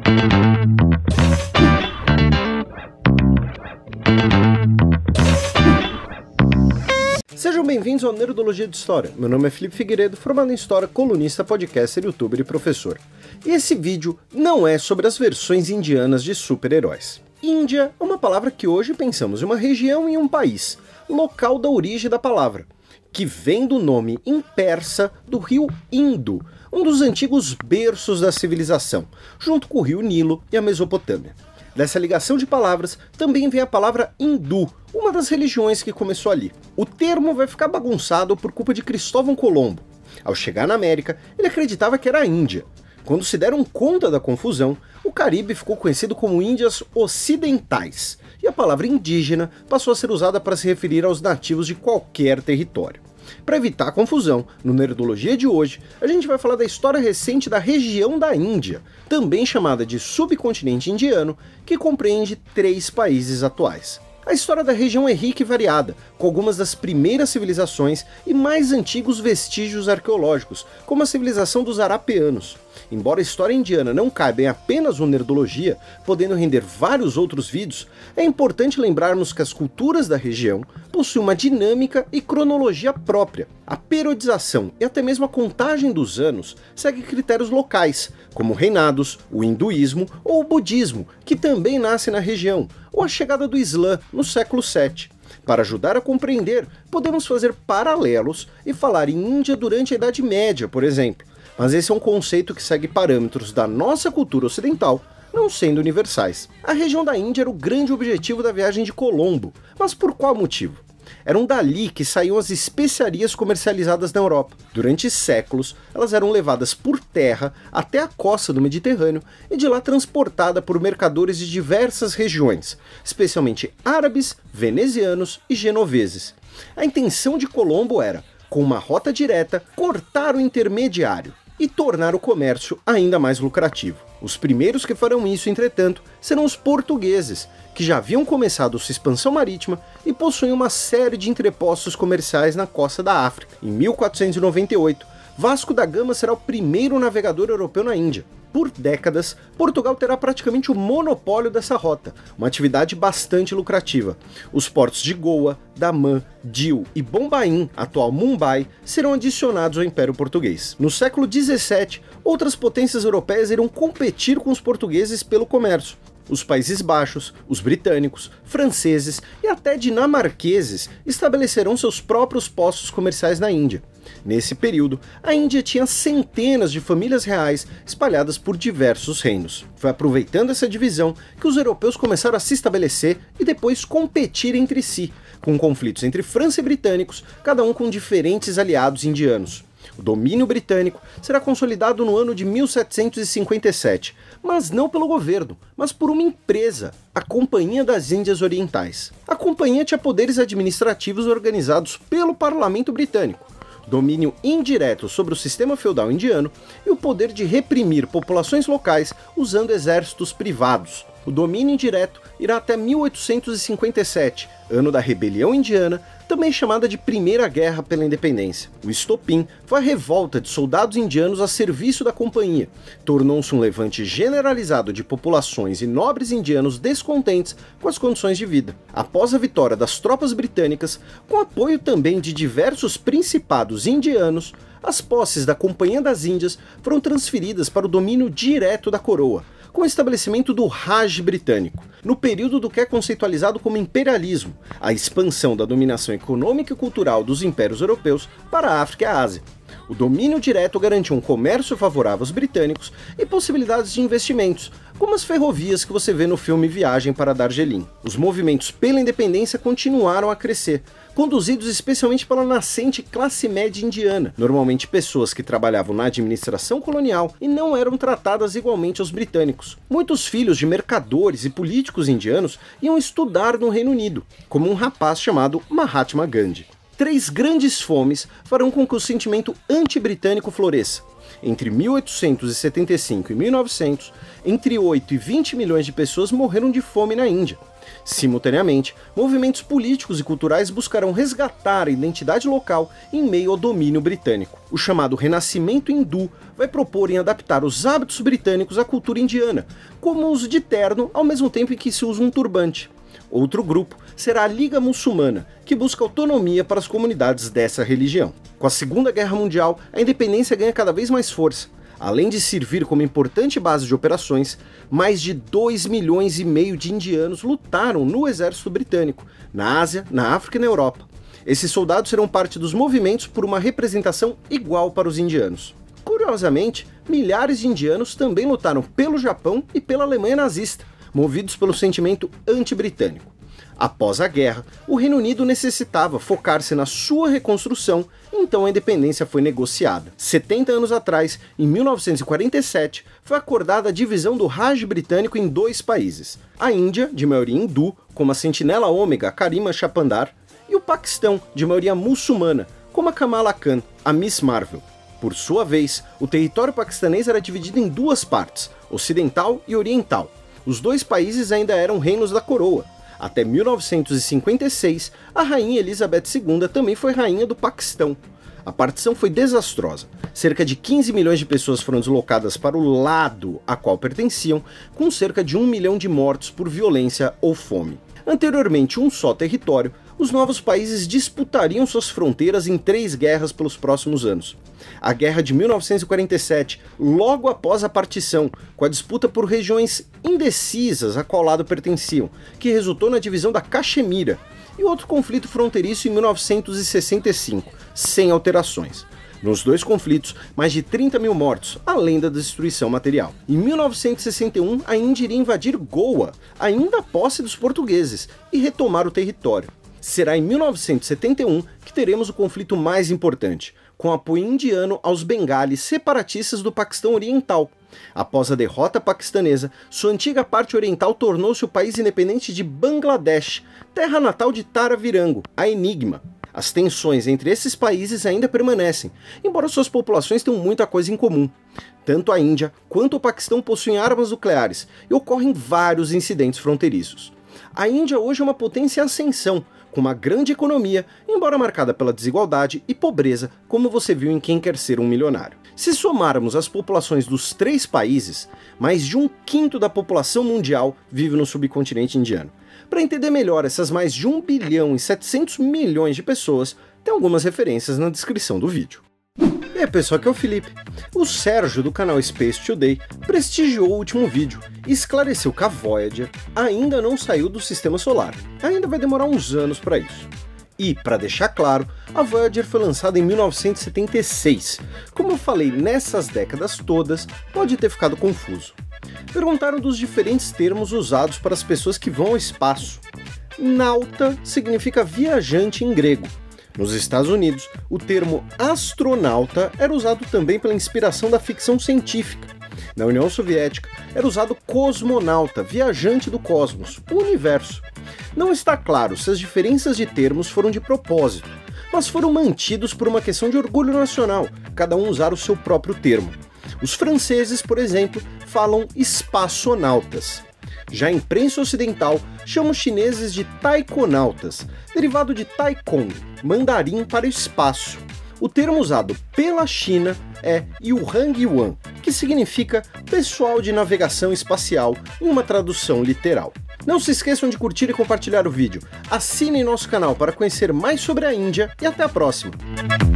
Sejam bem-vindos ao Nerdologia de História. Meu nome é Felipe Figueiredo, formado em História, colunista, podcaster, youtuber e professor. E esse vídeo não é sobre as versões indianas de super-heróis. Índia é uma palavra que hoje pensamos em uma região e um país, local da origem da palavra, que vem do nome em persa do rio Indo, um dos antigos berços da civilização, junto com o rio Nilo e a Mesopotâmia. Dessa ligação de palavras também vem a palavra hindu, uma das religiões que começou ali. O termo vai ficar bagunçado por culpa de Cristóvão Colombo. Ao chegar na América, ele acreditava que era a Índia. Quando se deram conta da confusão, o Caribe ficou conhecido como Índias Ocidentais, e a palavra indígena passou a ser usada para se referir aos nativos de qualquer território. Para evitar a confusão, no Nerdologia de hoje, a gente vai falar da história recente da região da Índia, também chamada de subcontinente indiano, que compreende 3 países atuais. A história da região é rica e variada, com algumas das primeiras civilizações e mais antigos vestígios arqueológicos, como a civilização dos Arapeanos. Embora a história indiana não caiba em apenas uma nerdologia, podendo render vários outros vídeos, é importante lembrarmos que as culturas da região possuem uma dinâmica e cronologia própria. A periodização e até mesmo a contagem dos anos segue critérios locais, como reinados, o hinduísmo ou o budismo, que também nasce na região, ou a chegada do Islã no século VII. Para ajudar a compreender, podemos fazer paralelos e falar em Índia durante a Idade Média, por exemplo. Mas esse é um conceito que segue parâmetros da nossa cultura ocidental, não sendo universais. A região da Índia era o grande objetivo da viagem de Colombo, mas por qual motivo? Eram dali que saíam as especiarias comercializadas na Europa. Durante séculos, elas eram levadas por terra até a costa do Mediterrâneo e de lá transportada por mercadores de diversas regiões, especialmente árabes, venezianos e genoveses. A intenção de Colombo era, com uma rota direta, cortar o intermediário e tornar o comércio ainda mais lucrativo. Os primeiros que farão isso, entretanto, serão os portugueses, que já haviam começado sua expansão marítima e possuem uma série de entrepostos comerciais na costa da África. Em 1498, Vasco da Gama será o primeiro navegador europeu na Índia. Por décadas, Portugal terá praticamente o monopólio dessa rota, uma atividade bastante lucrativa. Os portos de Goa, Daman, Dil e Bombaim, atual Mumbai, serão adicionados ao Império Português. No século XVII, outras potências europeias irão competir com os portugueses pelo comércio. Os Países Baixos, os britânicos, franceses e até dinamarqueses estabelecerão seus próprios postos comerciais na Índia. Nesse período, a Índia tinha centenas de famílias reais espalhadas por diversos reinos. Foi aproveitando essa divisão que os europeus começaram a se estabelecer e depois competir entre si, com conflitos entre França e britânicos, cada um com diferentes aliados indianos. O domínio britânico será consolidado no ano de 1757, mas não pelo governo, mas por uma empresa, a Companhia das Índias Orientais. A companhia tinha poderes administrativos organizados pelo parlamento britânico, domínio indireto sobre o sistema feudal indiano e o poder de reprimir populações locais usando exércitos privados. O domínio indireto irá até 1857, ano da Rebelião Indiana, também chamada de Primeira Guerra pela Independência. O estopim foi a revolta de soldados indianos a serviço da companhia. Tornou-se um levante generalizado de populações e nobres indianos descontentes com as condições de vida. Após a vitória das tropas britânicas, com apoio também de diversos principados indianos, as posses da Companhia das Índias foram transferidas para o domínio direto da coroa, com o estabelecimento do Raj britânico, no período do que é conceitualizado como imperialismo, a expansão da dominação econômica e cultural dos impérios europeus para a África e a Ásia. O domínio direto garantiu um comércio favorável aos britânicos e possibilidades de investimentos, como as ferrovias que você vê no filme Viagem para Darjeeling. Os movimentos pela independência continuaram a crescer, conduzidos especialmente pela nascente classe média indiana, normalmente pessoas que trabalhavam na administração colonial e não eram tratadas igualmente aos britânicos. Muitos filhos de mercadores e políticos indianos iam estudar no Reino Unido, como um rapaz chamado Mahatma Gandhi. 3 grandes fomes farão com que o sentimento anti-britânico floresça. Entre 1875 e 1900, entre 8 e 20 milhões de pessoas morreram de fome na Índia. Simultaneamente, movimentos políticos e culturais buscarão resgatar a identidade local em meio ao domínio britânico. O chamado Renascimento Hindu vai propor em adaptar os hábitos britânicos à cultura indiana, como o uso de terno ao mesmo tempo em que se usa um turbante. Outro grupo será a Liga Muçulmana, que busca autonomia para as comunidades dessa religião. Com a Segunda Guerra Mundial, a independência ganha cada vez mais força. Além de servir como importante base de operações, mais de 2,5 milhões de indianos lutaram no exército britânico, na Ásia, na África e na Europa. Esses soldados serão parte dos movimentos por uma representação igual para os indianos. Curiosamente, milhares de indianos também lutaram pelo Japão e pela Alemanha nazista, movidos pelo sentimento anti-britânico. Após a guerra, o Reino Unido necessitava focar-se na sua reconstrução, então a independência foi negociada. 70 anos atrás, em 1947, foi acordada a divisão do Raj britânico em 2 países. A Índia, de maioria hindu, como a sentinela ômega Karima Chapandar, e o Paquistão, de maioria muçulmana, como a Kamala Khan, a Miss Marvel. Por sua vez, o território paquistanês era dividido em 2 partes, ocidental e oriental. Os 2 países ainda eram reinos da coroa. Até 1956, a rainha Elizabeth II também foi rainha do Paquistão. A partição foi desastrosa. Cerca de 15 milhões de pessoas foram deslocadas para o lado a qual pertenciam, com cerca de 1 milhão de mortos por violência ou fome. Anteriormente um só território, os novos países disputariam suas fronteiras em 3 guerras pelos próximos anos. A Guerra de 1947, logo após a partição, com a disputa por regiões indecisas a qual lado pertenciam, que resultou na divisão da Caxemira, e outro conflito fronteiriço em 1965, sem alterações. Nos 2 conflitos, mais de 30 mil mortos, além da destruição material. Em 1961, a Índia iria invadir Goa, ainda posse dos portugueses, e retomar o território. Será em 1971 que teremos o conflito mais importante, com apoio indiano aos bengalis separatistas do Paquistão Oriental. Após a derrota paquistanesa, sua antiga parte oriental tornou-se o país independente de Bangladesh, terra natal de Tara Virango, a Enigma. As tensões entre esses países ainda permanecem, embora suas populações tenham muita coisa em comum. Tanto a Índia quanto o Paquistão possuem armas nucleares e ocorrem vários incidentes fronteiriços. A Índia hoje é uma potência em ascensão, com uma grande economia, embora marcada pela desigualdade e pobreza, como você viu em Quem Quer Ser um Milionário. Se somarmos as populações dos 3 países, mais de 1/5 da população mundial vive no subcontinente indiano. Para entender melhor essas mais de 1 bilhão e 700 milhões de pessoas, tem algumas referências na descrição do vídeo. E aí pessoal, aqui é o Felipe. O Sérgio do canal Space Today prestigiou o último vídeo e esclareceu que a Voyager ainda não saiu do sistema solar. Ainda vai demorar uns anos para isso. E, para deixar claro, a Voyager foi lançada em 1976. Como eu falei nessas décadas todas, pode ter ficado confuso. Perguntaram dos diferentes termos usados para as pessoas que vão ao espaço. Nauta significa viajante em grego. Nos Estados Unidos, o termo astronauta era usado também pela inspiração da ficção científica. Na União Soviética, era usado cosmonauta, viajante do cosmos, o universo. Não está claro se as diferenças de termos foram de propósito, mas foram mantidos por uma questão de orgulho nacional, cada um usar o seu próprio termo. Os franceses, por exemplo, falam espaçonautas. Já a imprensa ocidental chama os chineses de taikonautas, derivado de taikon, mandarim para o espaço. O termo usado pela China é Yuhang Yuan, que significa pessoal de navegação espacial em uma tradução literal. Não se esqueçam de curtir e compartilhar o vídeo. Assinem nosso canal para conhecer mais sobre a Índia e até a próxima!